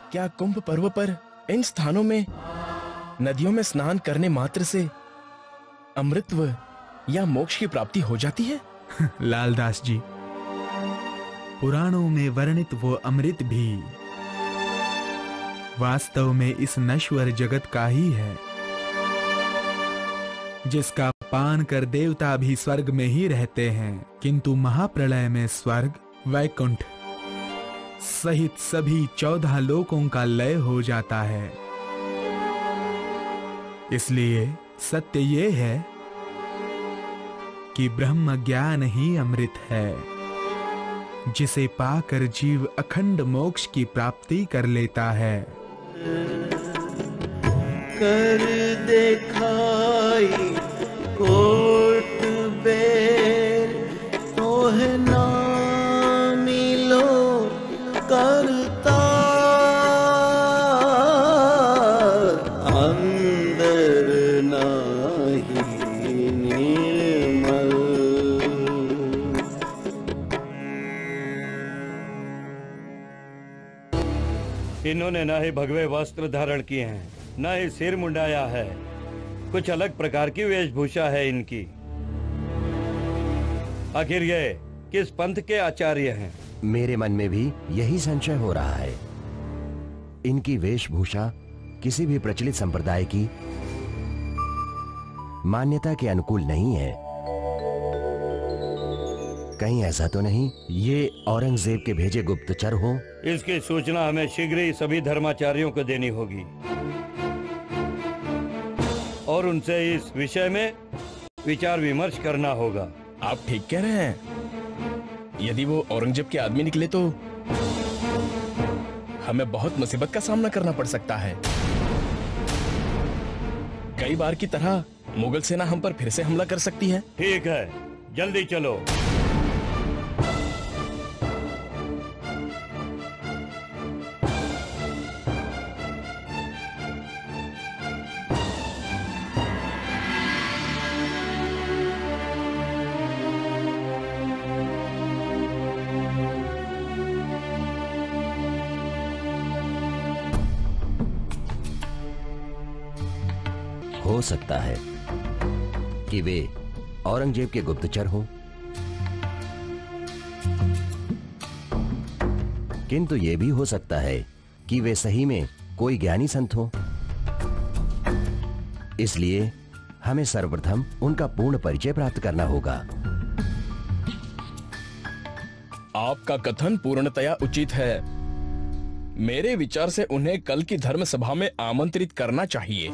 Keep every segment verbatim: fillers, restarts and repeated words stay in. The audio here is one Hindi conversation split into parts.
क्या कुंभ पर्व पर इन स्थानों में नदियों में स्नान करने मात्र से अमृतत्व या मोक्ष की प्राप्ति हो जाती है? लालदास जी, पुराणों में वर्णित वो अमृत भी वास्तव में इस नश्वर जगत का ही है, जिसका पान कर देवता भी स्वर्ग में ही रहते हैं, किंतु महाप्रलय में स्वर्ग, वैकुंठ सहित सभी चौदह लोकों का लय हो जाता है। इसलिए सत्य ये है कि ब्रह्म ज्ञान ही अमृत है, जिसे पाकर जीव अखंड मोक्ष की प्राप्ति कर लेता है। कर देखाई कोट बेर तोह ना मिलो करता अंदर नाही निर्मल। इन्होंने ना ही भगवे वस्त्र धारण किए हैं, ना ही सिर मुंडाया है। कुछ अलग प्रकार की वेशभूषा है इनकी। आखिर ये किस पंथ के आचार्य हैं? मेरे मन में भी यही संशय हो रहा है। इनकी वेशभूषा किसी भी प्रचलित संप्रदाय की मान्यता के अनुकूल नहीं है। कहीं ऐसा तो नहीं ये औरंगजेब के भेजे गुप्तचर हो? इसकी सूचना हमें शीघ्र ही सभी धर्माचार्यों को देनी होगी और उनसे इस विषय में विचार विमर्श करना होगा। आप ठीक कह रहे हैं। यदि वो औरंगजेब के आदमी निकले तो हमें बहुत मुसीबत का सामना करना पड़ सकता है। कई बार की तरह मुगल सेना हम पर फिर से हमला कर सकती है। ठीक है, जल्दी चलो। हो सकता है कि वे औरंगजेब के गुप्तचर हों, किंतु यह भी हो सकता है कि वे सही में कोई ज्ञानी संत हों। इसलिए हमें सर्वप्रथम उनका पूर्ण परिचय प्राप्त करना होगा। आपका कथन पूर्णतया उचित है। मेरे विचार से उन्हें कल की धर्म सभा में आमंत्रित करना चाहिए।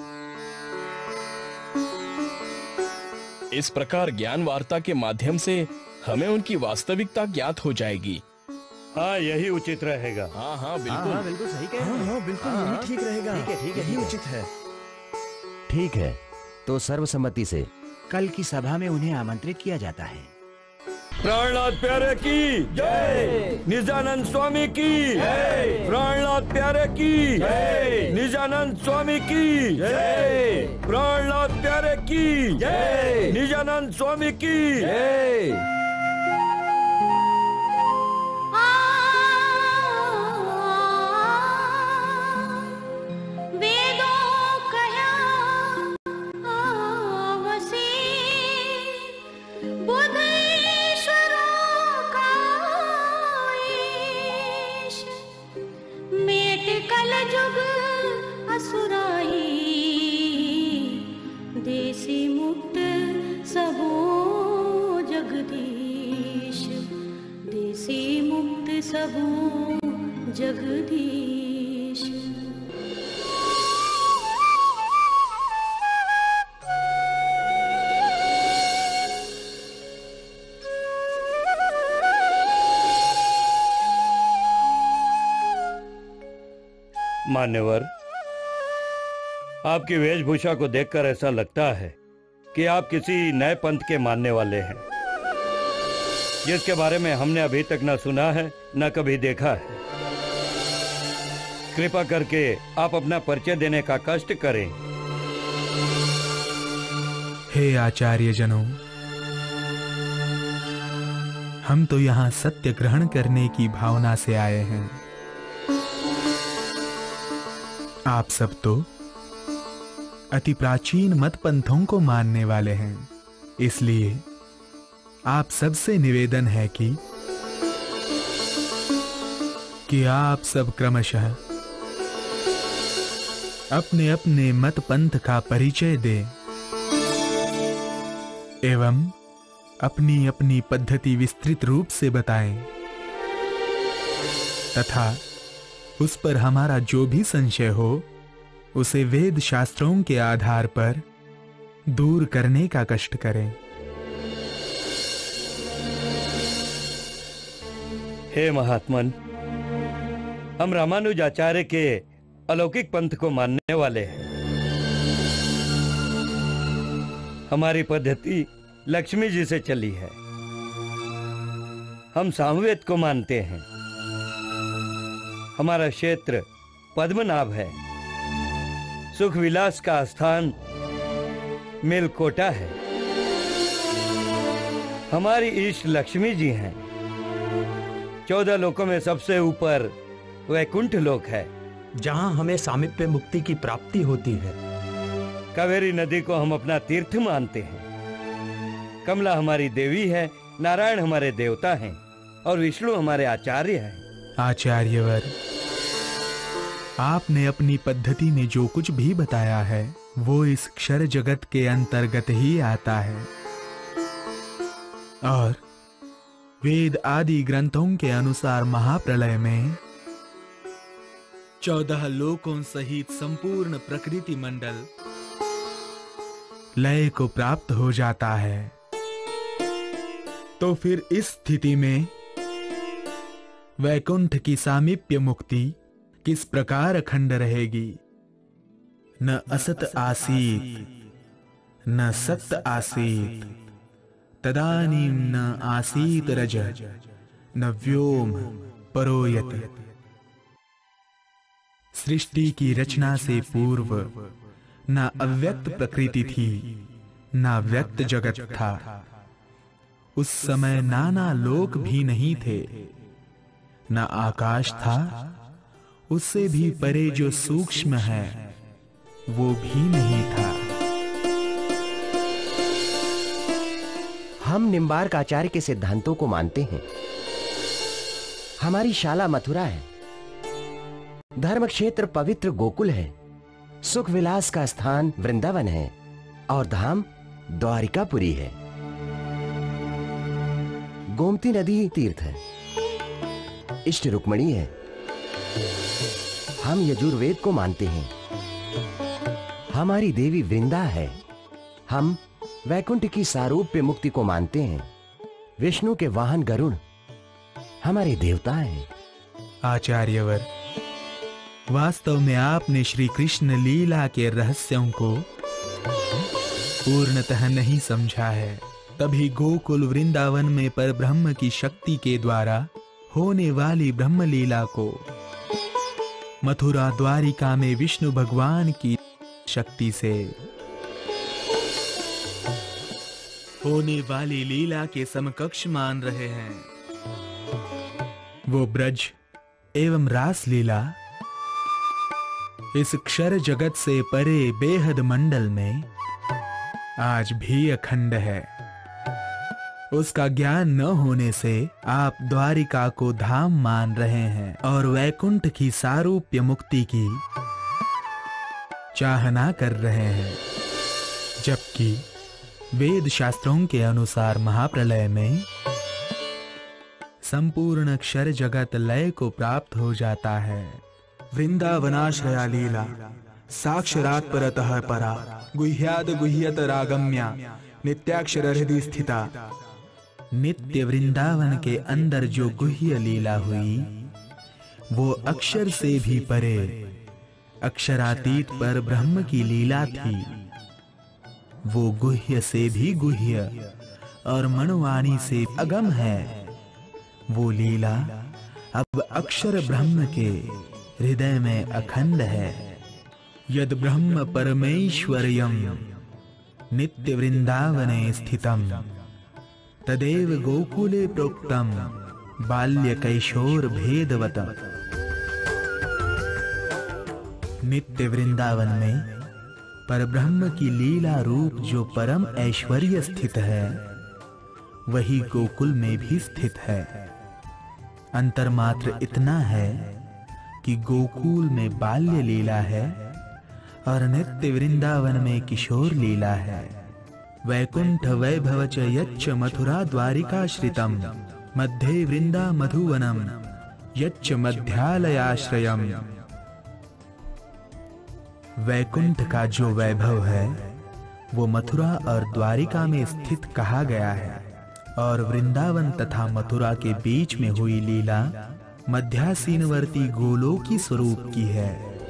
इस प्रकार ज्ञान वार्ता के माध्यम से हमें उनकी वास्तविकता ज्ञात हो जाएगी। हाँ, यही उचित रहेगा। हाँ हाँ बिल्कुल हाँ, बिल्कुल सही कह रहे हैं। हाँ हाँ बिल्कुल हाँ, यही ठीक रहेगा। ठीक है, ठीक है, यही ठीक है। उचित है। ठीक है, तो सर्वसम्मति से कल की सभा में उन्हें आमंत्रित किया जाता है। प्राणनाथ प्यारे की जय, निजानंद स्वामी की जय, प्राणनाथ प्यारे की जय, निजानंद स्वामी की जय, प्राणनाथ प्यारे की जय, निजानंद स्वामी की जय। देसी मुक्त सबो जगदीश, देसी मुक्त सबो जगदीश। मान्यवर, आपकी वेशभूषा को देखकर ऐसा लगता है कि आप किसी नए पंथ के मानने वाले हैं, जिसके बारे में हमने अभी तक न सुना है न कभी देखा है। कृपा करके आप अपना परिचय देने का कष्ट करें। हे आचार्य जनों, हम तो यहाँ सत्य ग्रहण करने की भावना से आए हैं। आप सब तो अति प्राचीन मत पंथों को मानने वाले हैं, इसलिए आप सबसे निवेदन है कि कि आप सब क्रमशः अपने अपने मत पंथ का परिचय दें एवं अपनी अपनी पद्धति विस्तृत रूप से बताएं तथा उस पर हमारा जो भी संशय हो उसे वेद शास्त्रों के आधार पर दूर करने का कष्ट करें। हे महात्मन, हम रामानुजाचार्य के अलौकिक पंथ को मानने वाले हैं। हमारी पद्धति लक्ष्मी जी से चली है। हम सामवेद को मानते हैं। हमारा क्षेत्र पद्मनाभ है। सुख विलास का स्थान मेलकोटा है। हमारी इष्ट लक्ष्मी जी हैं। चौदह लोकों में सबसे ऊपर वैकुंठ लोक है, जहां हमें सामीप्य मुक्ति की प्राप्ति होती है। कावेरी नदी को हम अपना तीर्थ मानते हैं। कमला हमारी देवी है, नारायण हमारे देवता हैं और विष्णु हमारे आचार्य हैं। आचार्यवर, आपने अपनी पद्धति में जो कुछ भी बताया है वो इस क्षर जगत के अंतर्गत ही आता है और वेद आदि ग्रंथों के अनुसार महाप्रलय में चौदह लोकों सहित संपूर्ण प्रकृति मंडल लय को प्राप्त हो जाता है। तो फिर इस स्थिति में वैकुंठ की सामीप्य मुक्ति किस प्रकार अखंड रहेगी? न असत आसीत न सत आसीत तदानीं न आसीत रज न व्योम परोयत। सृष्टि की रचना से पूर्व न अव्यक्त प्रकृति थी न व्यक्त जगत था। उस समय नाना लोक भी नहीं थे, न आकाश था, उससे भी परे जो सूक्ष्म है वो भी नहीं था। हम निम्बार्क आचार्य के सिद्धांतों को मानते हैं। हमारी शाला मथुरा है, धर्म क्षेत्र पवित्र गोकुल है, सुख विलास का स्थान वृंदावन है और धाम द्वारिकापुरी है। गोमती नदी तीर्थ है, इष्ट रुक्मणी है। हम यजुर्वेद को मानते हैं। हमारी देवी वृंदा है। हम वैकुंठ की सारूप्य मुक्ति को मानते हैं। विष्णु के वाहन गरुड़ हमारे देवता हैं। आचार्यवर, वास्तव में आपने श्री कृष्ण लीला के रहस्यों को पूर्णतः नहीं समझा है। तभी गोकुल वृंदावन में परब्रह्म की शक्ति के द्वारा होने वाली ब्रह्म लीला को मथुरा द्वारिका में विष्णु भगवान की शक्ति से होने वाली लीला के समकक्ष मान रहे हैं। वो ब्रज एवं रास लीला इस क्षर जगत से परे बेहद मंडल में आज भी अखंड है। उसका ज्ञान न होने से आप द्वारिका को धाम मान रहे हैं और वैकुंठ की सारूप्य मुक्ति की चाहना कर रहे हैं, जबकि वेद शास्त्रों के अनुसार महाप्रलय में संपूर्ण क्षर जगत लय को प्राप्त हो जाता है। वृंदावनाश्रया लीला साक्षरात् परतः परा गुह्याद गुह्यत रागम्या नित्याक्षर हृदय स्थिता। नित्य वृंदावन के अंदर जो गुह्य लीला हुई वो अक्षर से भी परे अक्षरातीत पर ब्रह्म की लीला थी। वो गुह्य से भी गुह्य और मनवाणी से अगम है। वो लीला अब अक्षर ब्रह्म के हृदय में अखंड है। यद ब्रह्म परमेश्वर्यं नित्य वृंदावने स्थितम् तदेव गोकुले प्रोक्तम बाल्य कैशोर भेदवतम। नित्य वृंदावन में परब्रह्म की लीला रूप जो परम ऐश्वर्य स्थित है, वही गोकुल में भी स्थित है। अंतर मात्र इतना है कि गोकुल में बाल्य लीला है और नित्य वृंदावन में किशोर लीला है। वैकुंठ वैभव च यच्च मथुरा द्वारिका श्रितम मध्ये वृंदा मधुवनम यच्च मध्यालयाश्रयम। वैकुंठ का जो वैभव है वो मथुरा और द्वारिका में स्थित कहा गया है, और वृंदावन तथा मथुरा के बीच में हुई लीला मध्यासीनवर्ती गोलोकी स्वरूप की है।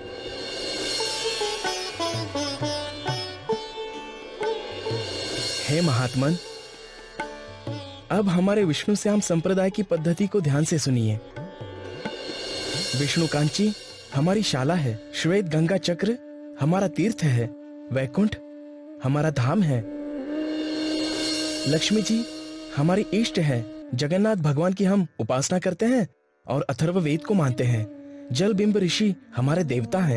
हे महात्मन, अब हमारे विष्णु श्याम संप्रदाय की पद्धति को ध्यान से सुनिए। विष्णु कांची हमारी शाला है, श्वेत गंगा चक्र हमारा तीर्थ है, वैकुंठ हमारा धाम है, लक्ष्मी जी हमारी इष्ट है, जगन्नाथ भगवान की हम उपासना करते हैं और अथर्व वेद को मानते हैं, जल बिंब ऋषि हमारे देवता हैं।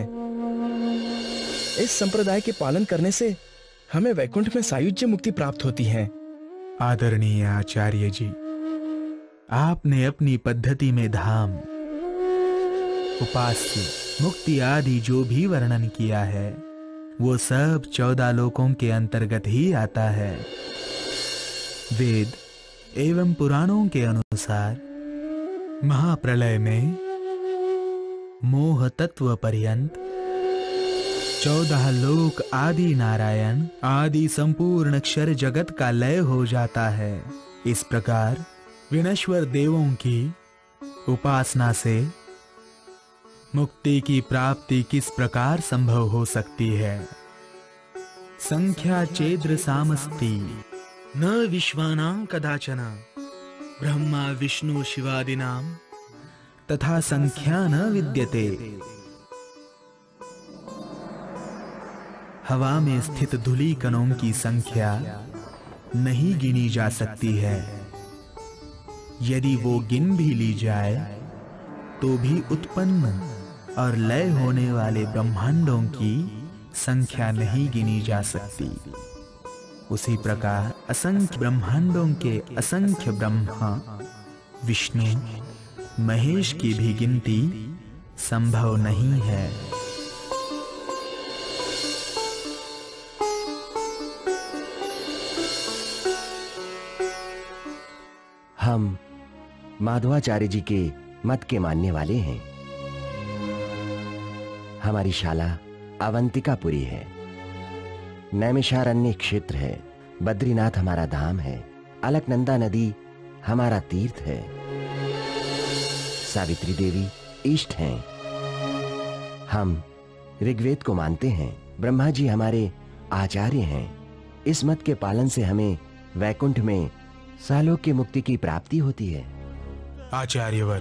इस संप्रदाय के पालन करने से हमें वैकुंठ में सायुज्य मुक्ति प्राप्त होती है। आदरणीय आचार्य जी, आपने अपनी पद्धति में धाम, उपास्य, मुक्ति आदि जो भी वर्णन किया है वो सब चौदह लोकों के अंतर्गत ही आता है। वेद एवं पुराणों के अनुसार महाप्रलय में मोह तत्व पर्यंत चौदह लोक आदि नारायण आदि संपूर्ण अक्षर जगत का लय हो जाता है। इस प्रकार विनश्वर देवों की उपासना से मुक्ति की प्राप्ति किस प्रकार संभव हो सकती है? संख्या चेद्र सामस्ति न विश्वानां कदाचन ब्रह्मा विष्णु शिवादिनां तथा संख्या न विद्यते। हवा में स्थित धूलि कणों की संख्या नहीं गिनी जा सकती है। यदि वो गिन भी ली जाए तो भी उत्पन्न और लय होने वाले ब्रह्मांडों की संख्या नहीं गिनी जा सकती। उसी प्रकार असंख्य ब्रह्मांडों के असंख्य ब्रह्मा विष्णु महेश की भी गिनती संभव नहीं है। हम माधवाचार्य जी के मत के मानने वाले हैं। हमारी शाला अवंतिकापुरी है, नैमिषारण्य क्षेत्र है, बद्रीनाथ हमारा धाम है, अलकनंदा नदी हमारा तीर्थ है, सावित्री देवी इष्ट हैं। हम ऋग्वेद को मानते हैं, ब्रह्मा जी हमारे आचार्य हैं। इस मत के पालन से हमें वैकुंठ में सालोक की मुक्ति की प्राप्ति होती है। आचार्यवर,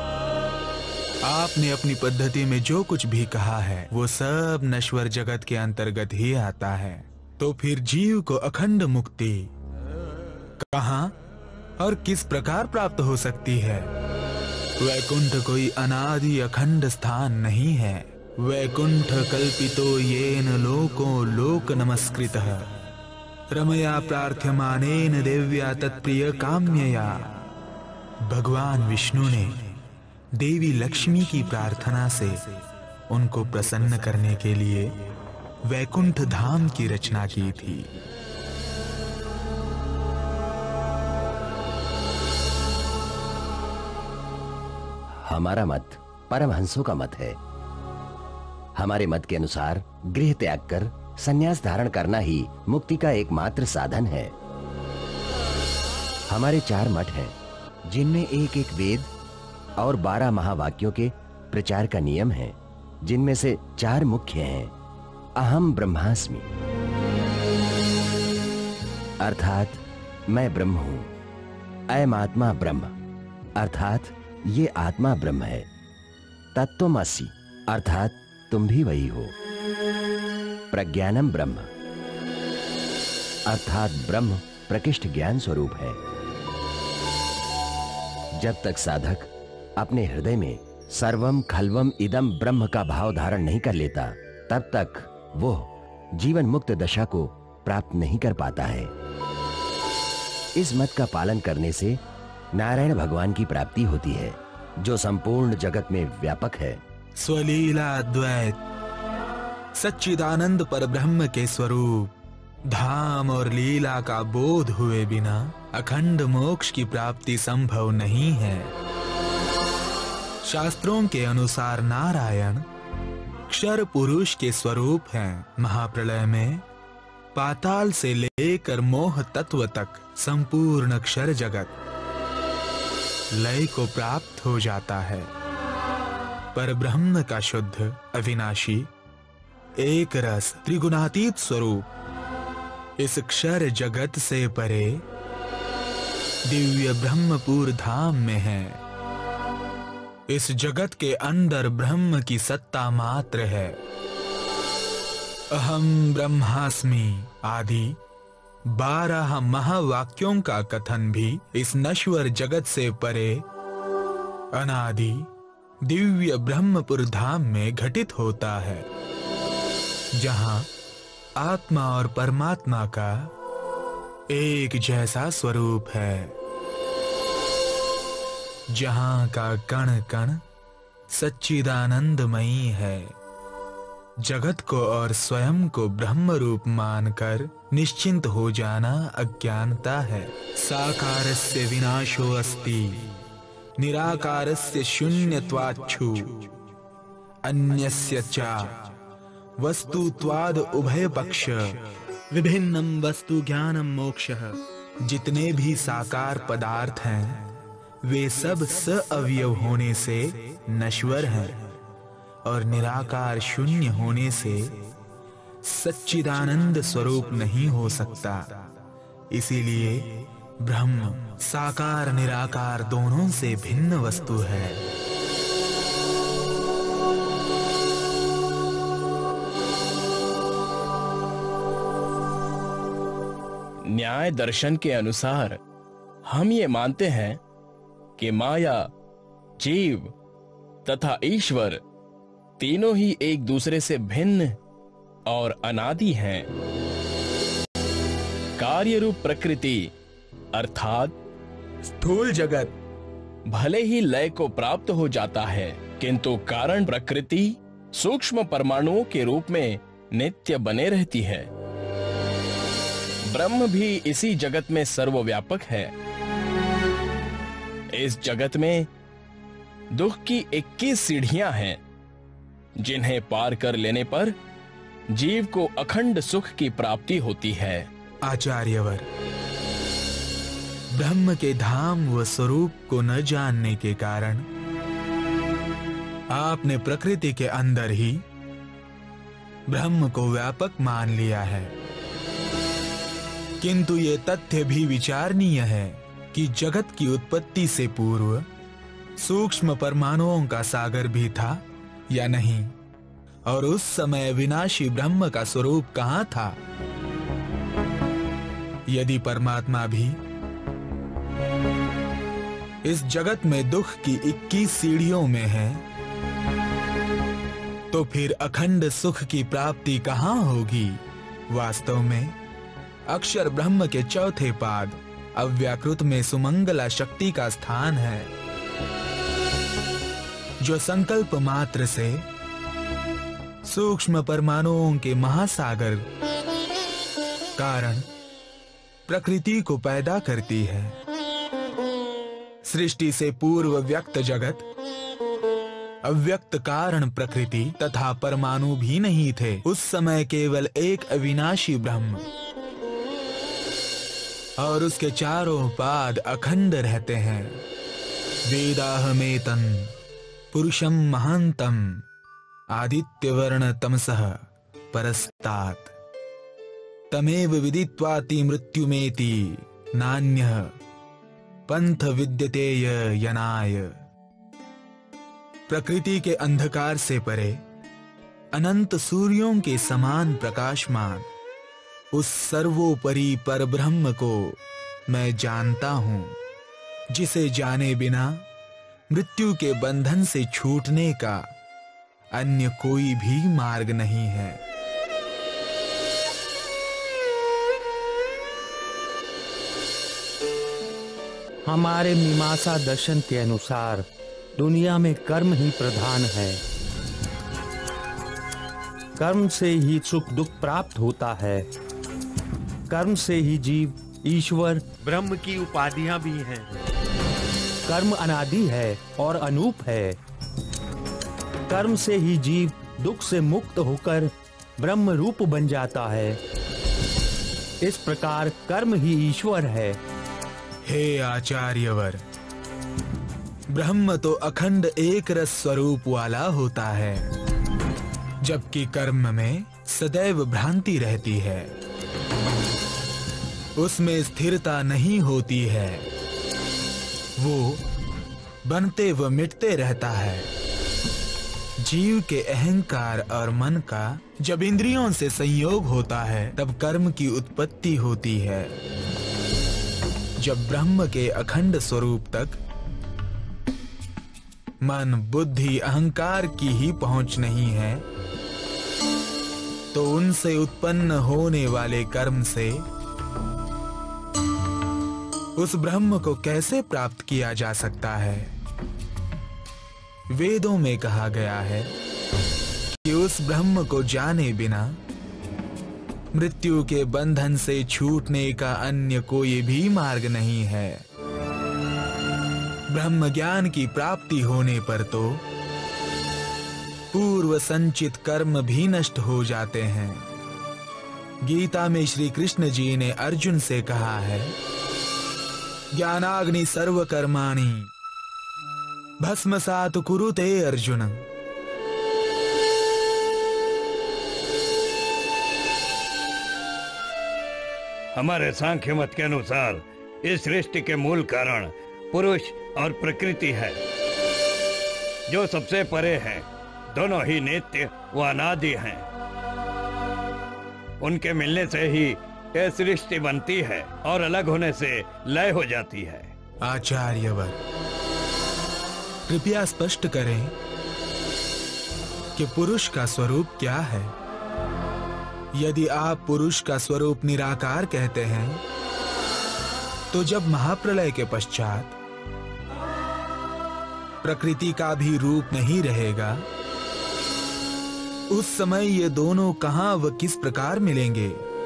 आपने अपनी पद्धति में जो कुछ भी कहा है वो सब नश्वर जगत के अंतर्गत ही आता है। तो फिर जीव को अखंड मुक्ति कहां और किस प्रकार प्राप्त हो सकती है? वैकुंठ कोई अनादि अखंड स्थान नहीं है। वैकुंठ कल्पितो येन लोको लोक नमस्कृतः रमया प्रार्थ्यमानेन देव्या तत्प्रिय काम्यया। भगवान विष्णु ने देवी लक्ष्मी की प्रार्थना से उनको प्रसन्न करने के लिए वैकुंठ धाम की रचना की थी। हमारा मत परमहंसों का मत है। हमारे मत के अनुसार गृह त्याग कर संन्यास धारण करना ही मुक्ति का एकमात्र साधन है। हमारे चार मठ हैं, जिनमें एक एक वेद और बारह महावाक्यों के प्रचार का नियम है, जिनमें से चार मुख्य हैं। अहम ब्रह्मास्मि अर्थात मैं ब्रह्म हूं। अयम आत्मा ब्रह्म अर्थात ये आत्मा ब्रह्म है। तत्त्वमसि अर्थात तुम भी वही हो। प्रज्ञानम ब्रह्म अर्थात ब्रह्म प्रकृष्ट ज्ञान स्वरूप है। जब तक साधक अपने हृदय में सर्वम खलवम इदम ब्रह्म का भाव धारण नहीं कर लेता, तब तक वो जीवन मुक्त दशा को प्राप्त नहीं कर पाता है। इस मत का पालन करने से नारायण भगवान की प्राप्ति होती है, जो संपूर्ण जगत में व्यापक है। स्वलीला द्वैत सच्चिदानंद पर ब्रह्म के स्वरूप, धाम और लीला का बोध हुए बिना अखंड मोक्ष की प्राप्ति संभव नहीं है। शास्त्रों के अनुसार नारायण क्षर पुरुष के स्वरूप हैं। महाप्रलय में पाताल से लेकर मोह तत्व तक संपूर्ण क्षर जगत लय को प्राप्त हो जाता है। पर ब्रह्म का शुद्ध अविनाशी एक रस त्रिगुणातीत स्वरूप इस क्षर जगत से परे दिव्य ब्रह्मपुर धाम में है। इस जगत के अंदर ब्रह्म की सत्ता मात्र है। अहम ब्रह्मास्मि आदि बारह महावाक्यों का कथन भी इस नश्वर जगत से परे अनादि दिव्य ब्रह्मपुर धाम में घटित होता है, जहां आत्मा और परमात्मा का एक जैसा स्वरूप है, जहां का कण कण सच्चिदानंदमयी है। जगत को और स्वयं को ब्रह्म रूप मानकर निश्चिंत हो जाना अज्ञानता है। साकारस्य विनाशो अस्ति निराकारस्य शून्यत्वाच्छु अन्यस्य च वस्तुत्वाद उभय पक्ष विभिन्नम वस्तु ज्ञानम मोक्षः। जितने भी साकार पदार्थ हैं वे सब सअवयव होने से नश्वर हैं और निराकार शून्य होने से सच्चिदानंद स्वरूप नहीं हो सकता। इसीलिए ब्रह्म साकार निराकार दोनों से भिन्न वस्तु है। न्याय दर्शन के अनुसार हम ये मानते हैं कि माया, जीव तथा ईश्वर तीनों ही एक दूसरे से भिन्न और अनादि हैं। कार्य रूप प्रकृति अर्थात स्थूल जगत भले ही लय को प्राप्त हो जाता है, किंतु कारण प्रकृति सूक्ष्म परमाणुओं के रूप में नित्य बने रहती है। ब्रह्म भी इसी जगत में सर्वव्यापक है। इस जगत में दुख की इक्कीस सीढ़ियां हैं, जिन्हें पार कर लेने पर जीव को अखंड सुख की प्राप्ति होती है। आचार्यवर, ब्रह्म के धाम व स्वरूप को न जानने के कारण आपने प्रकृति के अंदर ही ब्रह्म को व्यापक मान लिया है। किंतु ये तथ्य भी विचारणीय है कि जगत की उत्पत्ति से पूर्व सूक्ष्म परमाणुओं का सागर भी था या नहीं, और उस समय विनाशी ब्रह्म का स्वरूप कहां था। यदि परमात्मा भी इस जगत में दुख की इक्कीस सीढ़ियों में है, तो फिर अखंड सुख की प्राप्ति कहां होगी। वास्तव में अक्षर ब्रह्म के चौथे पाद अव्याकृत में सुमंगला शक्ति का स्थान है, जो संकल्प मात्र से सूक्ष्म परमाणुओं के महासागर कारण प्रकृति को पैदा करती है। सृष्टि से पूर्व व्यक्त जगत, अव्यक्त कारण प्रकृति तथा परमाणु भी नहीं थे। उस समय केवल एक अविनाशी ब्रह्म और उसके चारों पाद अखंड रहते हैं। वेदाहमेतन पुरुषम महांतम आदित्य वर्ण तमसः परस्तात् तमेव विदित्वाति मृत्युमेति नान्यः पंथ विद्यते यनाय। प्रकृति के अंधकार से परे अनंत सूर्यों के समान प्रकाशमान उस सर्वोपरि पर ब्रह्म को मैं जानता हूं, जिसे जाने बिना मृत्यु के बंधन से छूटने का अन्य कोई भी मार्ग नहीं है। हमारे मीमांसा दर्शन के अनुसार दुनिया में कर्म ही प्रधान है। कर्म से ही सुख दुख प्राप्त होता है। कर्म से ही जीव ईश्वर ब्रह्म की उपाधियां भी हैं। कर्म अनादि है और अनूप है। कर्म से ही जीव दुख से मुक्त होकर ब्रह्म रूप बन जाता है। इस प्रकार कर्म ही ईश्वर है। हे आचार्यवर, ब्रह्म तो अखंड एक रस स्वरूप वाला होता है, जबकि कर्म में सदैव भ्रांति रहती है। उसमें स्थिरता नहीं होती है, वो बनते व मिटते रहता है। जीव के अहंकार और मन का जब इंद्रियों से संयोग होता है तब कर्म की उत्पत्ति होती है। जब ब्रह्म के अखंड स्वरूप तक मन बुद्धि अहंकार की ही पहुंच नहीं है तो उनसे उत्पन्न होने वाले कर्म से उस ब्रह्म को कैसे प्राप्त किया जा सकता है। वेदों में कहा गया है कि उस ब्रह्म को जाने बिना मृत्यु के बंधन से छूटने का अन्य कोई भी मार्ग नहीं है। ब्रह्म ज्ञान की प्राप्ति होने पर तो पूर्व संचित कर्म भी नष्ट हो जाते हैं। गीता में श्री कृष्ण जी ने अर्जुन से कहा है, ज्ञानाग्नि सर्व कर्माणि भस्मसात् कुरुते अर्जुन। हमारे सांख्य मत के अनुसार इस सृष्टि के मूल कारण पुरुष और प्रकृति है, जो सबसे परे हैं। दोनों ही नित्य व अनादि हैं। उनके मिलने से ही यह सृष्टि बनती है और अलग होने से लय हो जाती है। आचार्यवर, कृपया स्पष्ट करें कि पुरुष का स्वरूप क्या है। यदि आप पुरुष का स्वरूप निराकार कहते हैं तो जब महाप्रलय के पश्चात प्रकृति का भी रूप नहीं रहेगा, उस समय ये दोनों कहां व किस प्रकार मिलेंगे।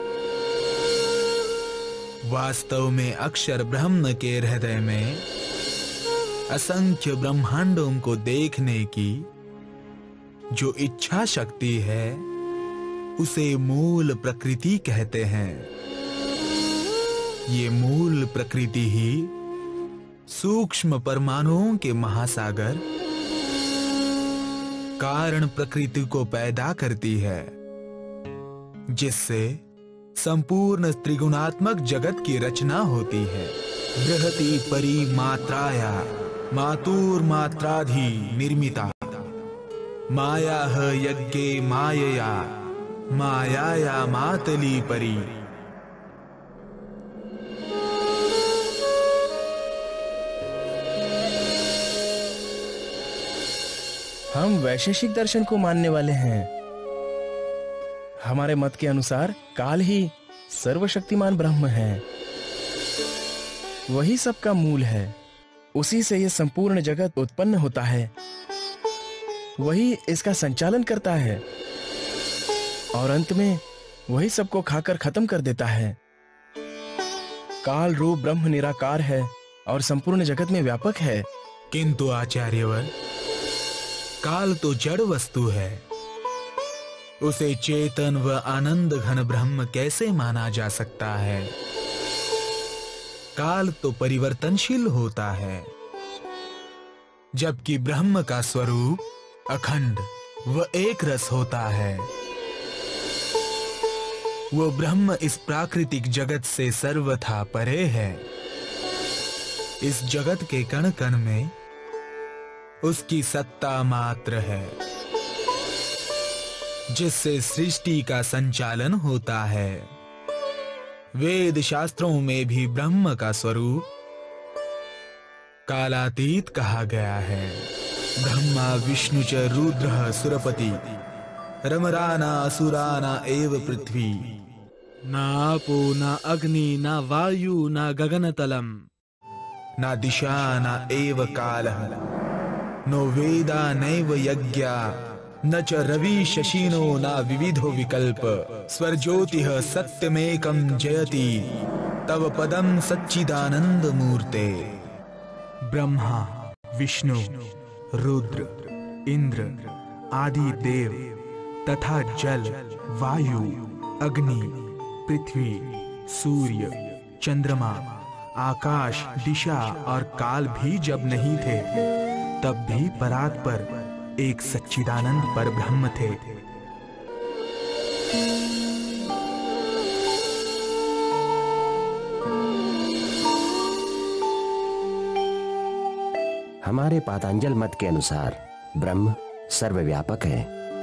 वास्तव में अक्षर ब्रह्म के हृदय में असंख्य ब्रह्मांडों को देखने की जो इच्छा शक्ति है उसे मूल प्रकृति कहते हैं। ये मूल प्रकृति ही सूक्ष्म परमाणुओं के महासागर कारण प्रकृति को पैदा करती है, जिससे संपूर्ण त्रिगुणात्मक जगत की रचना होती है। बृहति परि मात्राया मातुर मात्राधि निर्मिता माया यज्ञे मायया मायाया मातली परी। हम वैशेषिक दर्शन को मानने वाले हैं। हमारे मत के अनुसार काल ही सर्वशक्तिमान ब्रह्म है। वही सबका मूल है। उसी से यह संपूर्ण जगत उत्पन्न होता है। वही इसका संचालन करता है और अंत में वही सबको खाकर खत्म कर देता है। काल रूप ब्रह्म निराकार है और संपूर्ण जगत में व्यापक है। किंतु आचार्यवर, काल तो जड़ वस्तु है। उसे चेतन व आनंद घन ब्रह्म कैसे माना जा सकता है। काल तो परिवर्तनशील होता है, जबकि ब्रह्म का स्वरूप अखंड व एक रस होता है। वो ब्रह्म इस प्राकृतिक जगत से सर्वथा परे है। इस जगत के कण कण में उसकी सत्ता मात्र है, जिससे सृष्टि का संचालन होता है। वेद शास्त्रों में भी ब्रह्म का स्वरूप कालातीत कहा गया है। ब्रह्मा विष्णु च रुद्रः सुरपति रमराना असुराना एव पृथ्वी न आपो न अग्नि न वायु न गगनतलम न दिशा न एव कालः नो वेदा नैव यज्ञा न च रवि शशिनो न विविधो विकल्प स्वर्ज्योतिः सत्यमेकं जयति तव पदम सच्चिदानंद मूर्ते। ब्रह्मा विष्णु रुद्र इंद्र आदि देव तथा जल वायु अग्नि पृथ्वी सूर्य चंद्रमा आकाश दिशा और काल भी जब नहीं थे तब भी परात पर एक सच्चिदानंद पर ब्रह्म थे। हमारे पातंजल मत के अनुसार ब्रह्म सर्वव्यापक है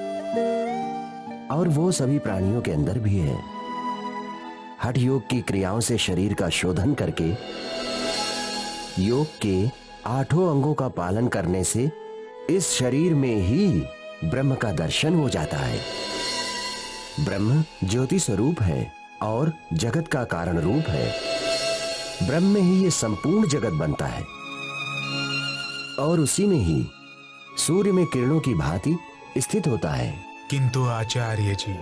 और वो सभी प्राणियों के अंदर भी है। हठ योग की क्रियाओं से शरीर का शोधन करके योग के आठों अंगों का पालन करने से इस शरीर में ही ब्रह्म का दर्शन हो जाता है। ब्रह्म ज्योति स्वरूप है और जगत का कारण रूप है। ब्रह्म में ही ये संपूर्ण जगत बनता है और उसी में ही सूर्य में किरणों की भांति स्थित होता है। किंतु आचार्य जी,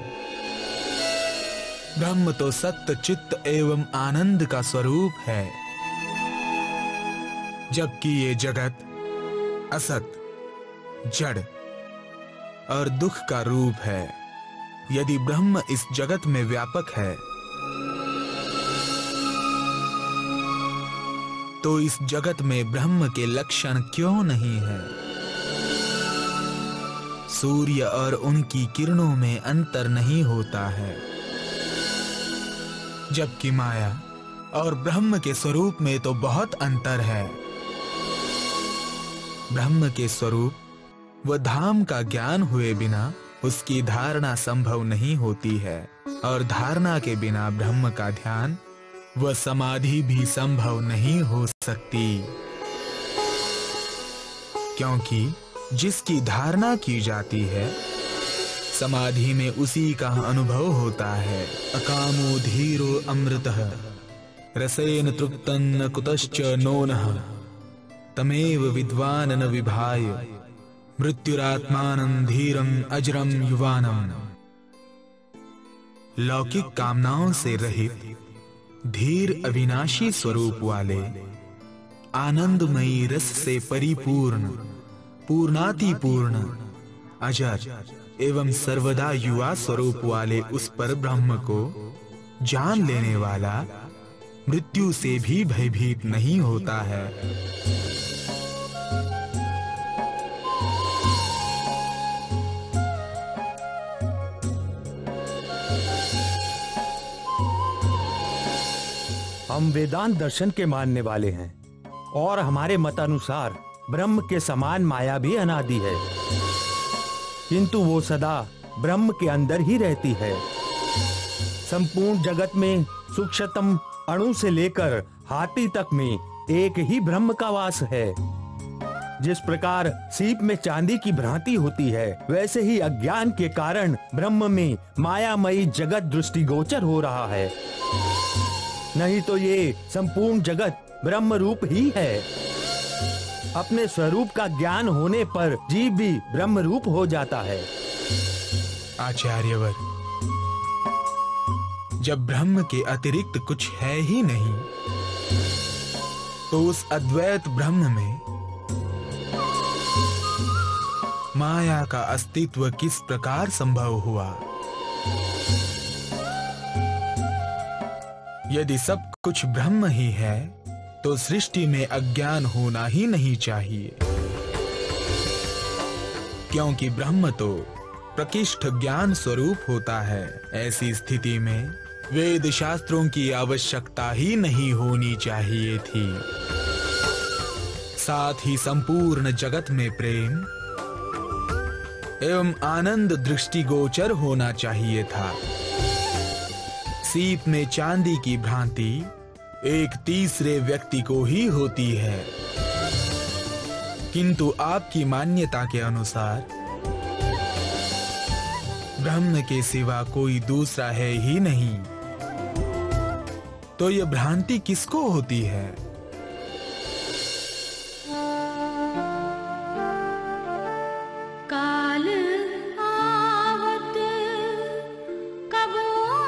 ब्रह्म तो सत्य चित्त एवं आनंद का स्वरूप है, जबकि ये जगत असत जड़ और दुख का रूप है। यदि ब्रह्म इस जगत में व्यापक है तो इस जगत में ब्रह्म के लक्षण क्यों नहीं है? सूर्य और उनकी किरणों में अंतर नहीं होता है, जबकि माया और ब्रह्म के स्वरूप में तो बहुत अंतर है। ब्रह्म के स्वरूप व धाम का ज्ञान हुए बिना उसकी धारणा संभव नहीं होती है और धारणा के बिना ब्रह्म का ध्यान व समाधि भी संभव नहीं हो सकती, क्योंकि जिसकी धारणा की जाती है समाधि में उसी का अनुभव होता है। अकामो धीरो अमृतः रसेन तृप्तं कुतश्च नोनः तमेव विद्वान न विभाय मृत्युरात्मानं धीरं अजरं युवानम। लौकिक कामनाओं से रहित धीर अविनाशी स्वरूप वाले आनंदमयी रस से परिपूर्ण पूर्णातिपूर्ण अजर एवं सर्वदा युवा स्वरूप वाले उस पर ब्रह्म को जान लेने वाला मृत्यु से भी भयभीत नहीं होता है। हम वेदांत दर्शन के मानने वाले हैं और हमारे मतानुसार ब्रह्म के समान माया भी अनादि है, किंतु वो सदा ब्रह्म के अंदर ही रहती है। संपूर्ण जगत में सूक्ष्मतम अणु से लेकर हाथी तक में एक ही ब्रह्म का वास है। जिस प्रकार सीप में चांदी की भ्रांति होती है, वैसे ही अज्ञान के कारण ब्रह्म में मायामयी जगत दृष्टिगोचर हो रहा है। नहीं तो ये संपूर्ण जगत ब्रह्म रूप ही है। अपने स्वरूप का ज्ञान होने पर जीव भी ब्रह्म रूप हो जाता है। आचार्यवर, जब ब्रह्म के अतिरिक्त कुछ है ही नहीं तो उस अद्वैत ब्रह्म में माया का अस्तित्व किस प्रकार संभव हुआ? यदि सब कुछ ब्रह्म ही है तो सृष्टि में अज्ञान होना ही नहीं चाहिए, क्योंकि ब्रह्म तो प्रकृष्ट ज्ञान स्वरूप होता है। ऐसी स्थिति में वेद शास्त्रों की आवश्यकता ही नहीं होनी चाहिए थी। साथ ही संपूर्ण जगत में प्रेम एवं आनंद दृष्टिगोचर होना चाहिए था। सीप में चांदी की भ्रांति एक तीसरे व्यक्ति को ही होती है। किंतु आपकी मान्यता के अनुसार ब्रह्म के सिवा कोई दूसरा है ही नहीं, तो यह भ्रांति किसको होती है? काल आवत कबो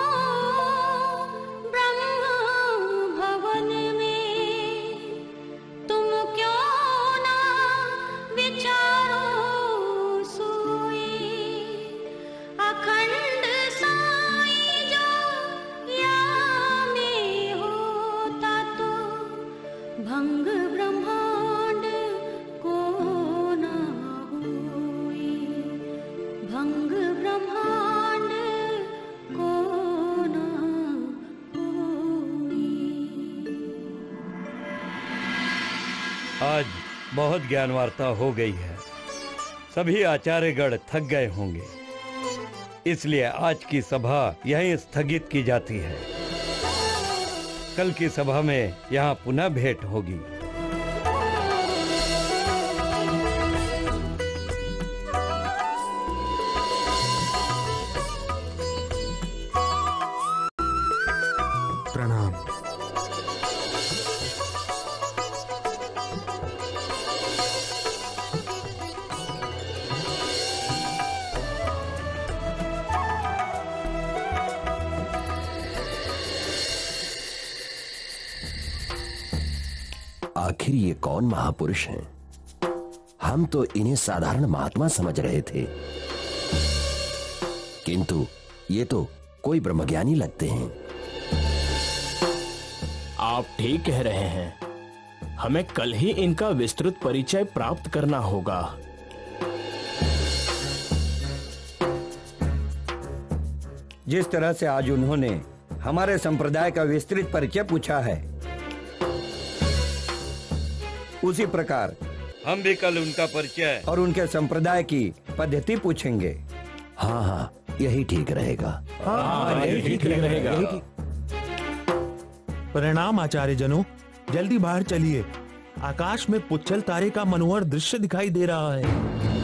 ब्रह्म भवन में, तुम क्यों ना विचारो सोई, अखंड साई जो या में होता तो भंग ब्रह्मांड को ना होई, भंग ब्रह्मांड को ना होई। आज बहुत ज्ञान वार्ता हो गई है, सभी आचार्यगण थक गए होंगे, इसलिए आज की सभा यहीं स्थगित की जाती है। कल की सभा में यहाँ पुनः भेंट होगी। प्रणाम। आखिर ये कौन महापुरुष हैं? हम तो इन्हें साधारण महात्मा समझ रहे थे, किंतु ये तो कोई ब्रह्मज्ञानी लगते हैं। आप ठीक कह रहे हैं, हमें कल ही इनका विस्तृत परिचय प्राप्त करना होगा। जिस तरह से आज उन्होंने हमारे संप्रदाय का विस्तृत परिचय पूछा है, उसी प्रकार हम भी कल उनका परिचय और उनके संप्रदाय की पद्धति पूछेंगे। हाँ हाँ, यही ठीक रहेगा। हाँ, यही ठीक रहेगा। यही ठीक। प्रणाम आचार्य जनों, जल्दी बाहर चलिए। आकाश में पुच्छल तारे का मनोहर दृश्य दिखाई दे रहा है।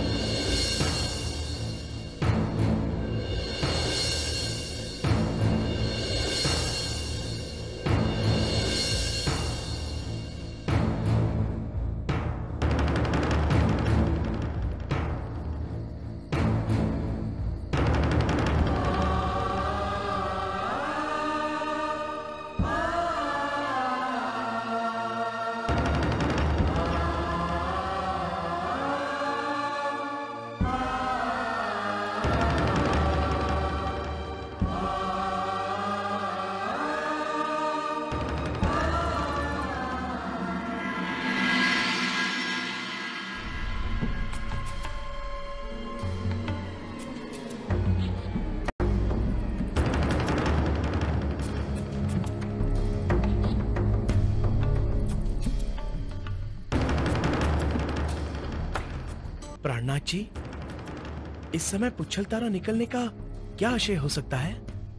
प्राणनाथ जी, इस समय पुच्छल तारा निकलने का क्या आशय हो सकता है?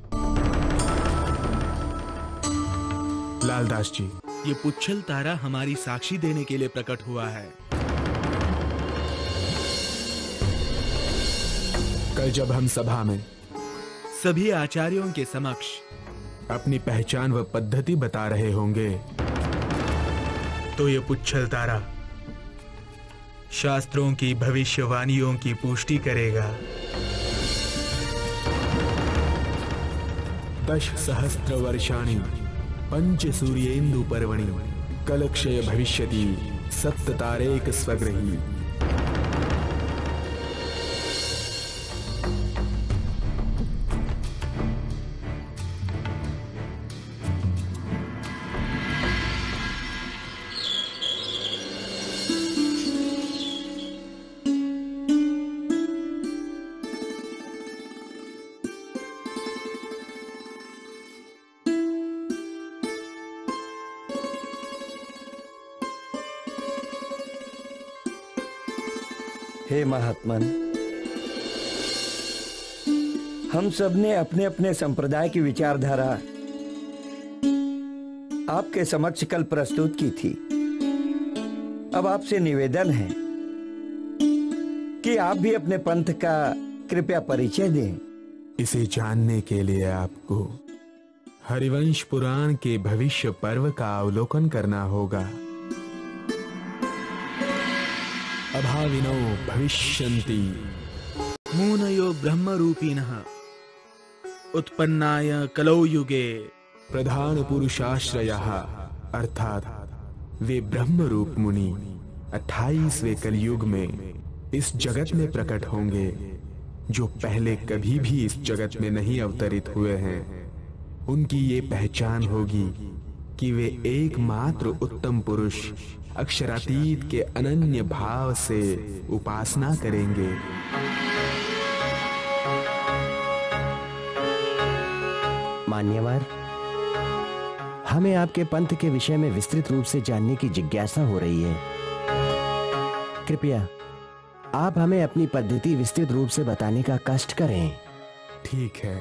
लालदास जी, ये पुच्छल तारा हमारी साक्षी देने के लिए प्रकट हुआ है। कल जब हम सभा में सभी आचार्यों के समक्ष अपनी पहचान व पद्धति बता रहे होंगे, तो ये पुच्छल तारा शास्त्रों की भविष्यवाणियों की पुष्टि करेगा। दश सहस्त्र वर्षाणि पंच सूर्येन्दु पर्वणि कलक्षय भविष्यति सप्त तारेक स्वग्रही। हे महात्मन, हम सब ने अपने अपने संप्रदाय की विचारधारा आपके समक्ष कल प्रस्तुत की थी। अब आपसे निवेदन है कि आप भी अपने पंथ का कृपया परिचय दें। इसे जानने के लिए आपको हरिवंश पुराण के भविष्य पर्व का अवलोकन करना होगा। अभाविनो भविष्यन्ति मूनयो ब्रह्मरूपिणः उत्पन्नाय कलौ युगे प्रधान पुरुषाश्रयः, अर्थात वे ब्रह्म रूप मुनि अट्ठाईसवें कलयुग में इस जगत में प्रकट होंगे, जो पहले कभी भी इस जगत में नहीं अवतरित हुए हैं। उनकी ये पहचान होगी कि वे एकमात्र उत्तम पुरुष अक्षरातीत के अनन्य भाव से उपासना करेंगे। मान्यवर, हमें आपके पंथ के विषय में विस्तृत रूप से जानने की जिज्ञासा हो रही है। कृपया आप हमें अपनी पद्धति विस्तृत रूप से बताने का कष्ट करें। ठीक है,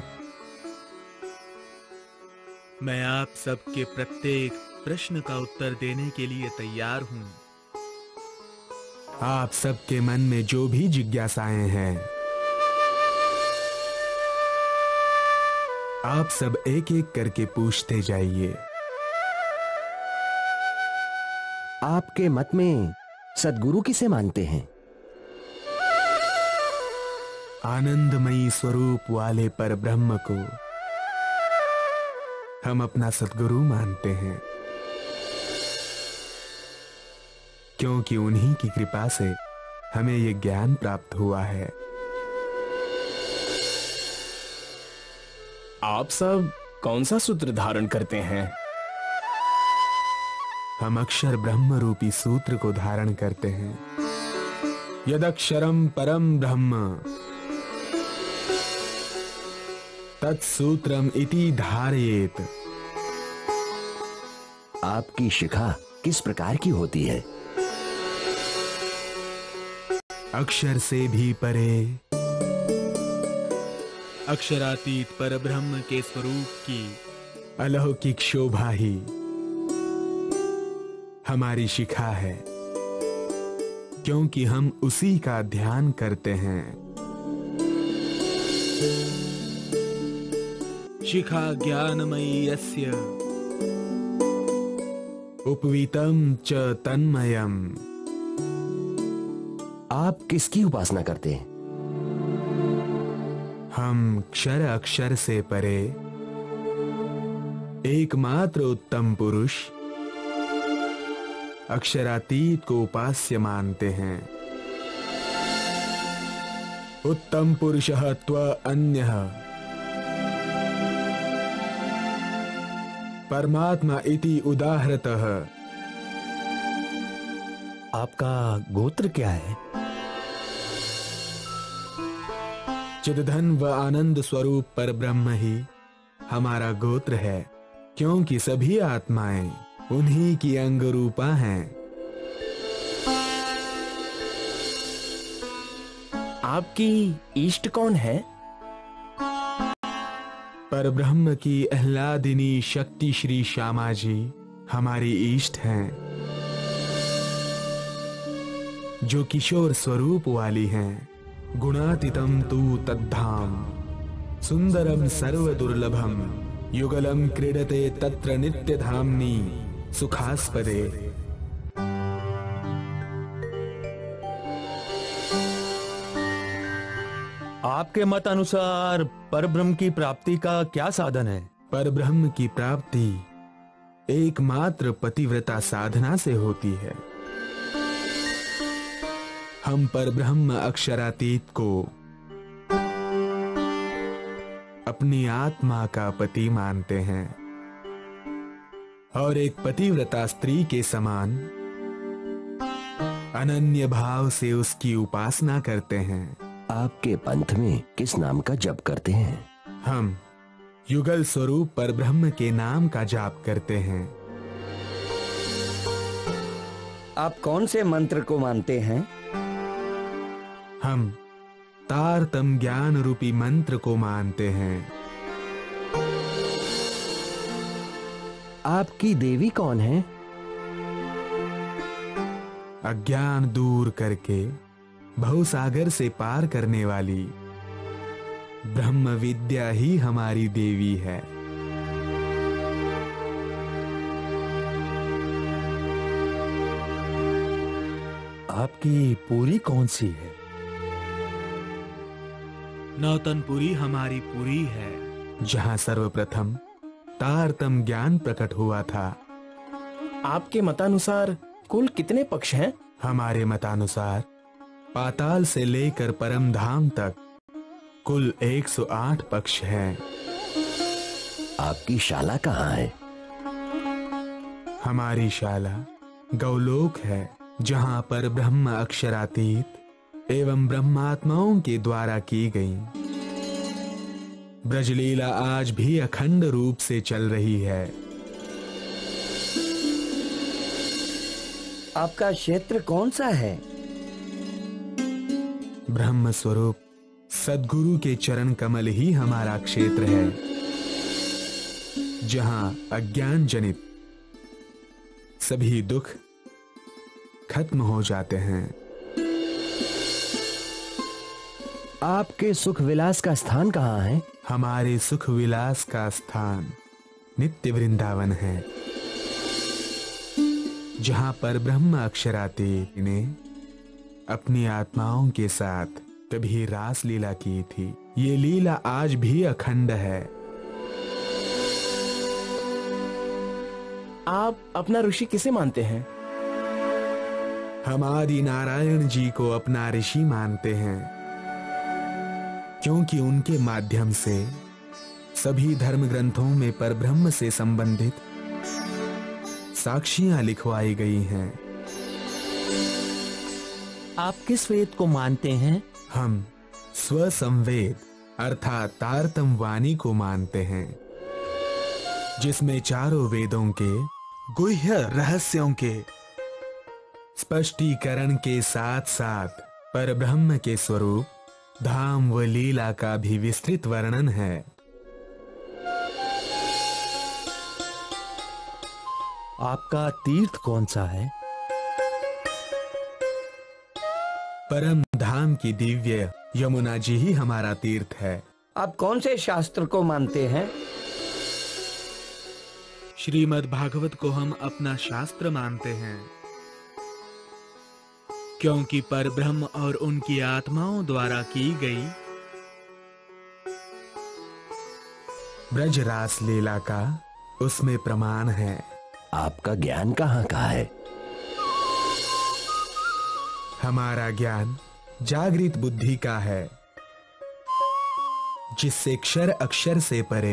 मैं आप सबके प्रत्येक प्रश्न का उत्तर देने के लिए तैयार हूं। आप सबके मन में जो भी जिज्ञासाएं हैं, आप सब एक एक करके पूछते जाइए। आपके मत में सद्गुरु किसे मानते हैं? आनंदमयी स्वरूप वाले पर ब्रह्म को हम अपना सद्गुरु मानते हैं, क्योंकि उन्हीं की कृपा से हमें ये ज्ञान प्राप्त हुआ है। आप सब कौन सा सूत्र धारण करते हैं? हम अक्षर ब्रह्म रूपी सूत्र को धारण करते हैं। यदक्षरम परम ब्रह्म तत्सूत्रम इति धारयेत। आपकी शिखा किस प्रकार की होती है? अक्षर से भी परे अक्षरातीत पर ब्रह्म के स्वरूप की अलौकिक शोभा ही हमारी शिखा है, क्योंकि हम उसी का ध्यान करते हैं। शिखा ज्ञानमयी यस्य उपवीतम च तन्मयम। आप किसकी उपासना करते हैं? हम क्षर अक्षर से परे एकमात्र उत्तम पुरुष अक्षरातीत को उपास्य मानते हैं। उत्तम पुरुषः त्व अन्यः परमात्मा इति उदाहरतः। आपका गोत्र क्या है? चिदधन व आनंद स्वरूप पर ब्रह्म ही हमारा गोत्र है, क्योंकि सभी आत्माएं उन्हीं की अंग रूपा हैं। आपकी इष्ट कौन है? पर ब्रह्म की आह्लादिनी शक्ति श्री श्यामा जी हमारी इष्ट हैं, जो किशोर स्वरूप वाली हैं। गुणातीतम तू तद्धाम सुंदरम सर्व दुर्लभम युगलम क्रीडते तत्र नित्य धामनी सुखास्पदे। आपके मत अनुसार परब्रह्म की प्राप्ति का क्या साधन है? परब्रह्म की प्राप्ति एकमात्र पतिव्रता साधना से होती है। हम परब्रह्म अक्षरातीत को अपनी आत्मा का पति मानते हैं और एक पतिव्रता स्त्री के समान अनन्य भाव से उसकी उपासना करते हैं। आपके पंथ में किस नाम का जप करते हैं? हम युगल स्वरूप पर ब्रह्म के नाम का जाप करते हैं। आप कौन से मंत्र को मानते हैं? हम तारतम ज्ञान रूपी मंत्र को मानते हैं। आपकी देवी कौन है? अज्ञान दूर करके भवसागर से पार करने वाली ब्रह्म विद्या ही हमारी देवी है। आपकी पूरी कौन सी है? नौतनपुरी हमारी पुरी है, जहां सर्वप्रथम तारतम ज्ञान प्रकट हुआ था। आपके मतानुसार कुल कितने पक्ष हैं? हमारे मतानुसार पाताल से लेकर परम धाम तक कुल एक सौ आठ पक्ष हैं। आपकी शाला कहाँ है? हमारी शाला गौलोक है, जहां पर ब्रह्म अक्षरातीत एवं ब्रह्मात्माओं के द्वारा की गई ब्रजलीला आज भी अखंड रूप से चल रही है। आपका क्षेत्र कौन सा है? ब्रह्म स्वरूप सद्गुरु के चरण कमल ही हमारा क्षेत्र है, जहां अज्ञान जनित सभी दुख खत्म हो जाते हैं। आपके सुख विलास का स्थान कहाँ है? हमारे सुख विलास का स्थान नित्य वृंदावन है, जहां पर ब्रह्म अक्षरातीत ने अपनी आत्माओं के साथ कभी रास लीला की थी। ये लीला आज भी अखंड है। आप अपना ऋषि किसे मानते हैं? हम आदि नारायण जी को अपना ऋषि मानते हैं, क्योंकि उनके माध्यम से सभी धर्म ग्रंथों में परब्रह्म से संबंधित साक्षियां लिखवाई गई हैं। आप किस वेद को मानते हैं? हम स्वसंवेद अर्थात तारतम वाणी को मानते हैं, जिसमें चारों वेदों के गुह्य रहस्यों के स्पष्टीकरण के साथ साथ परब्रह्म के स्वरूप, धाम व लीला का भी विस्तृत वर्णन है। आपका तीर्थ कौन सा है? परम धाम की दिव्य यमुना जी ही हमारा तीर्थ है। आप कौन से शास्त्र को मानते हैं? श्रीमद् भागवत को हम अपना शास्त्र मानते हैं, क्योंकि परब्रह्म और उनकी आत्माओं द्वारा की गई ब्रज रास लीला का उसमें प्रमाण है। आपका ज्ञान कहाँ का है? हमारा ज्ञान जागृत बुद्धि का है, जिससे क्षर अक्षर से परे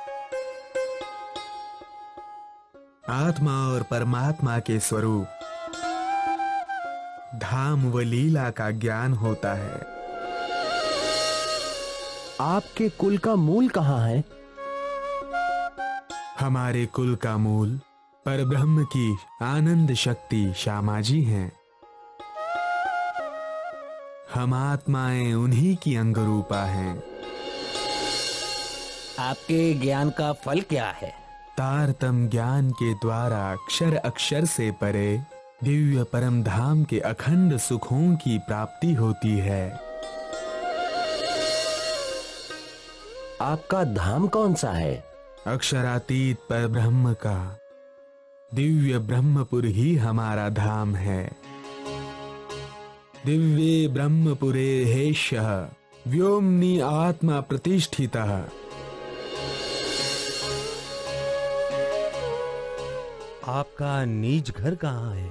आत्मा और परमात्मा के स्वरूप, धाम व लीला का ज्ञान होता है। आपके कुल का मूल कहाँ है? हमारे कुल का मूल परब्रह्म की आनंद शक्ति श्यामा जी हैं। हम आत्माएं उन्हीं की अंगरूपा हैं। आपके ज्ञान का फल क्या है? तारतम ज्ञान के द्वारा अक्षर अक्षर से परे दिव्य परम धाम के अखंड सुखों की प्राप्ति होती है। आपका धाम कौन सा है? अक्षरातीत पर ब्रह्म का दिव्य ब्रह्मपुर ही हमारा धाम है। दिव्ये ब्रह्मपुरे हेष्यः व्योमनि आत्मा प्रतिष्ठितः। आपका नीज घर कहाँ है?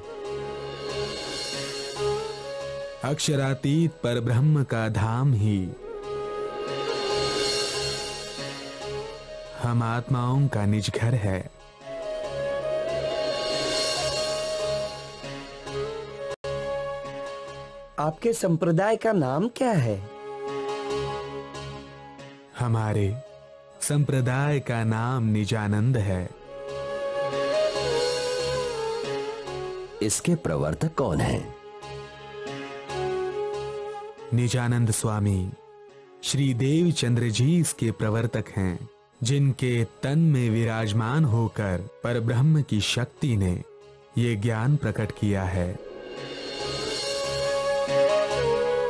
अक्षरातीत पर ब्रह्म का धाम ही हम आत्माओं का निज घर है। आपके संप्रदाय का नाम क्या है? हमारे संप्रदाय का नाम निजानंद है। इसके प्रवर्तक कौन हैं? निजानंद स्वामी श्री देवचंद्र जी इसके प्रवर्तक हैं, जिनके तन में विराजमान होकर परब्रह्म की शक्ति ने ये ज्ञान प्रकट किया है।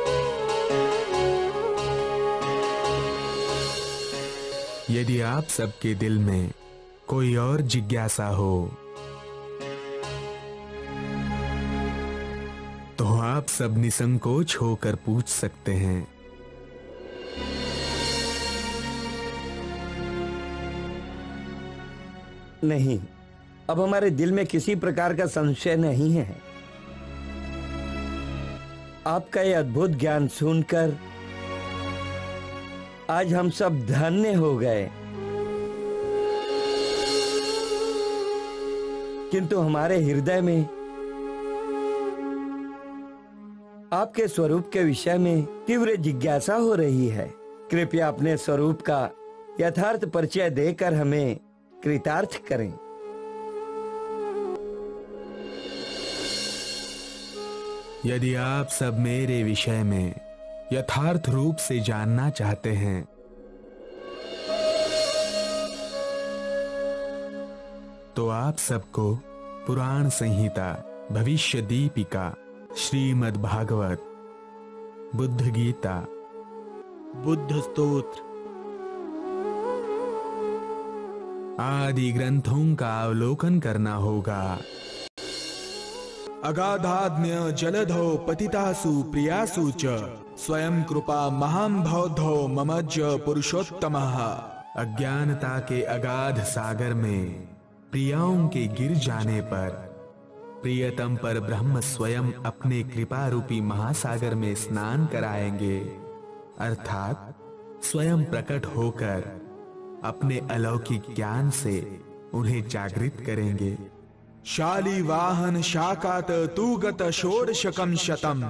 यदि आप सबके दिल में कोई और जिज्ञासा हो तो आप सब निसंकोच होकर पूछ सकते हैं। नहीं, अब हमारे दिल में किसी प्रकार का संशय नहीं है। आपका ये अद्भुत ज्ञान सुनकर आज हम सब धन्य हो गए। किंतु हमारे हृदय में आपके स्वरूप के विषय में तीव्र जिज्ञासा हो रही है। कृपया अपने स्वरूप का यथार्थ परिचय देकर हमें कृतार्थ करें। यदि आप सब मेरे विषय में यथार्थ रूप से जानना चाहते हैं तो आप सबको पुराण संहिता, भविष्य दीपिका, श्रीमद् भागवत, बुद्ध गीता, बुद्ध स्तोत्र आदि ग्रंथों का अवलोकन करना होगा। अगाधाज्ञ जलधो पतितासु प्रियासु च स्वयं कृपा महां बौद्धो ममज्ज पुरुषोत्तमः। अज्ञानता के अगाध सागर में प्रियाओं के गिर जाने पर प्रियतम पर ब्रह्म स्वयं अपने कृपा रूपी महासागर में स्नान कराएंगे, अर्थात स्वयं प्रकट होकर अपने अलौकिक ज्ञान से उन्हें जागृत करेंगे। शाली वाहन शाकात तुगत षोडशकं शतम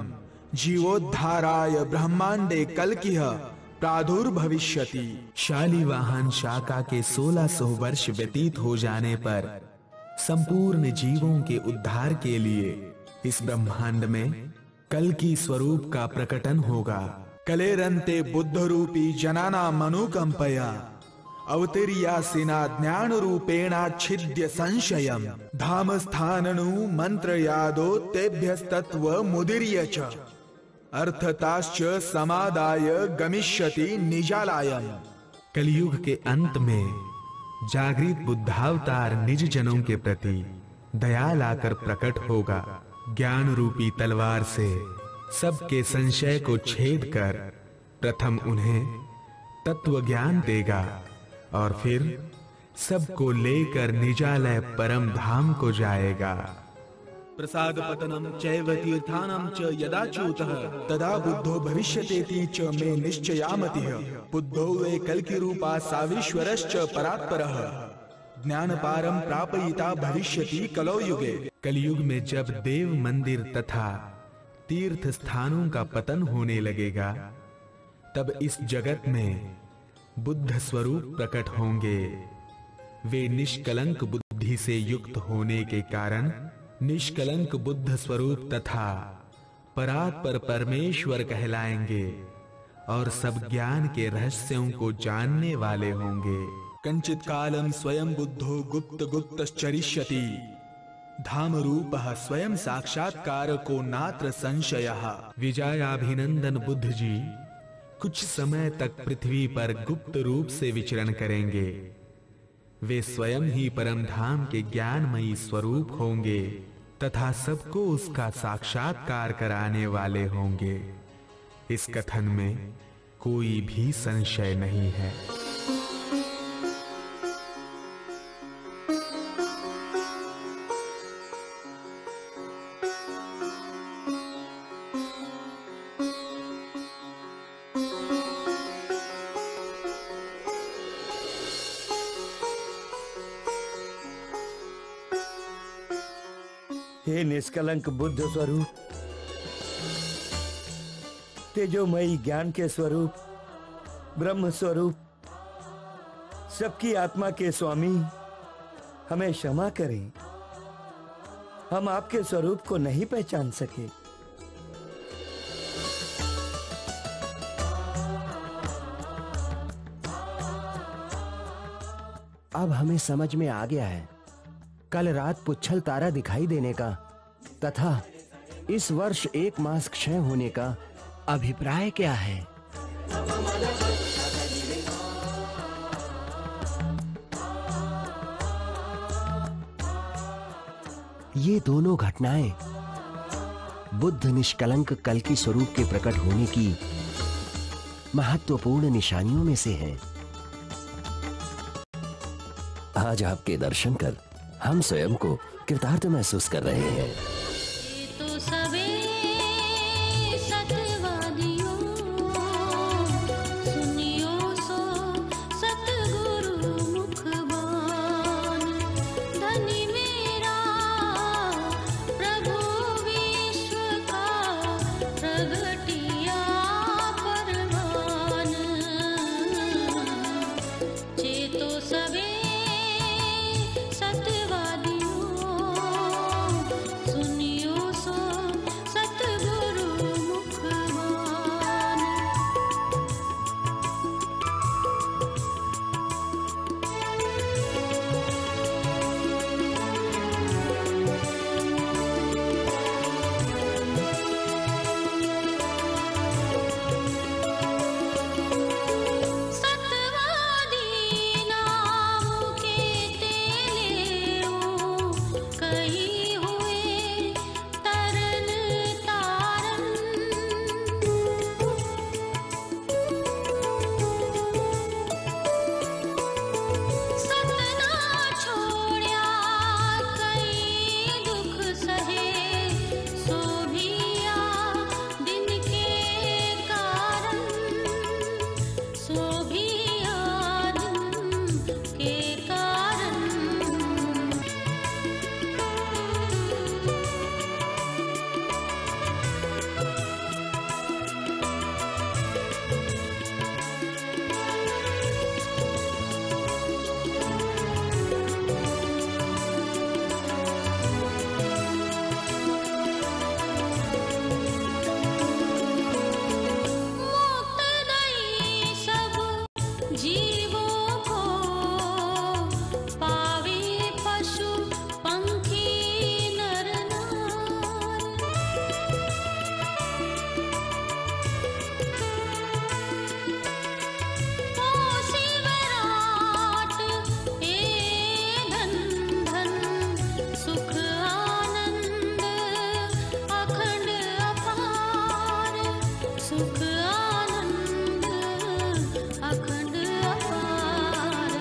जीवोद्धाराय ब्रह्मांडे कल्किह प्रादुर्भविष्यति। शाली वाहन शाका के सोलह सौ वर्ष व्यतीत हो जाने पर संपूर्ण जीवों के उद्धार के लिए इस ब्रह्मांड में कल की स्वरूप का प्रकटन होगा। कलेरंते बुद्ध रूपी जनाना मनुकंपया अवतीर्यासिना ज्ञान रूपेणाच्छिद्य संशयम् धाम स्थाननु मंत्र यादो तेभ्यस्तत्व मुदीर्य च अर्थताश्च समादाय गमिष्यति निजालायम। कलयुग के अंत में जागृत बुद्धावतार निज जनों के प्रति दया लाकर प्रकट होगा। ज्ञान रूपी तलवार से सबके संशय को छेद कर प्रथम उन्हें तत्व ज्ञान देगा और फिर सबको लेकर निजालय परम धाम को जाएगा। प्रसाद पतनम चैव तीर्थानम च यदा च्युतः तदा बुद्धो भविष्यतेति च मे निश्चयामतिः। बुद्धो वे कल्कि रूपा सावीश्वरश्च परात्परः ज्ञान पारम प्रापयिता भविष्यति कलौ युगे। कलयुग में जब देव मंदिर तथा तीर्थ स्थानों का पतन होने लगेगा तब इस जगत में बुद्ध स्वरूप प्रकट होंगे। वे निष्कलंक बुद्धि से युक्त होने के कारण निष्कलंक बुद्ध स्वरूप तथा परात्पर परमेश्वर कहलाएंगे और सब ज्ञान के रहस्यों को जानने वाले होंगे। कंचित कालम स्वयं बुद्धो गुप्त गुप्तश्चरिष्यति धाम रूपः स्वयं साक्षात्कार को नात्र संशयः। विजयाभिनंदन बुद्ध जी कुछ समय तक पृथ्वी पर गुप्त रूप से विचरण करेंगे। वे स्वयं ही परम धाम के ज्ञानमयी स्वरूप होंगे तथा सबको उसका साक्षात्कार कराने वाले होंगे। इस कथन में कोई भी संशय नहीं है। हे निष्कलंक बुद्ध स्वरूप, तेजोमयी ज्ञान के स्वरूप, ब्रह्म स्वरूप, सबकी आत्मा के स्वामी, हमें क्षमा करें। हम आपके स्वरूप को नहीं पहचान सके। अब हमें समझ में आ गया है कल रात पुच्छल तारा दिखाई देने का तथा इस वर्ष एक मास क्षय होने का अभिप्राय क्या है। ये दोनों घटनाएं बुद्ध निष्कलंक कल की स्वरूप के प्रकट होने की महत्वपूर्ण निशानियों में से हैं। आज आपके दर्शन कर हम स्वयं को कृतार्थ महसूस कर रहे हैं। तो सबे सतवादियों सुनियो सो सतगुरु मुखबान धनी मेरा प्रभु विश्व का प्रगटिया परवान चेतो सबे सतवादियों सुनियो सो सतगुरु मुखबान सतवादी नाम के तेले कहीं हुए तरन तारन सतना छोड़या कई दुख सहे सो भिया दिन के कारण सो भिया दिन के कारण मुक्तदायी सब जीवों को पावे पशु पंखी नर नार ओ शिवराट ए धन धन सुख आनंद अखंड अपार सुख आनंद अखंड अपार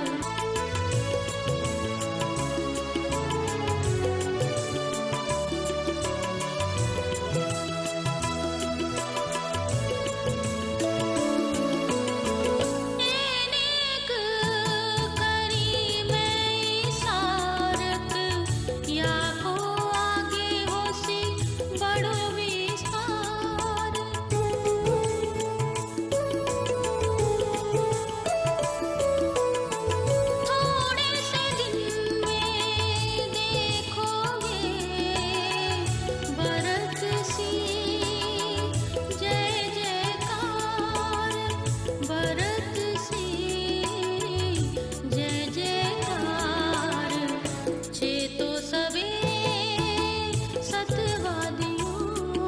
अनेक करी मैं इशारत या को आगे होसी बड़ो विस्तार थोड़े से दिन में देखोगे बरत सी जय जयकार बरत सी जय जयकार चेतो सबे सतवादियों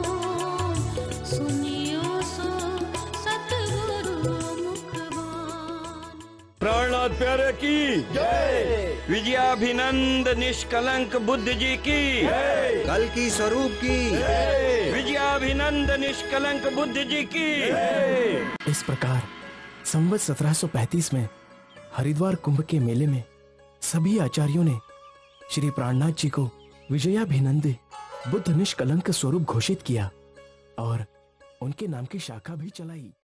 सुनियो सो सतगुरु मुखबान प्राणनाथ प्यारे की जय। विजयाभिनंद निष्कलंक बुद्ध जी की जय। कल की स्वरूप की विजयाभिनंद निष्कलंक बुद्ध जी की जय। इस प्रकार संवत सत्रह सौ पैंतीस में हरिद्वार कुंभ के मेले में सभी आचार्यों ने श्री प्राणनाथ जी को विजयाभिनंद बुद्ध निष्कलंक स्वरूप घोषित किया और उनके नाम की शाखा भी चलाई।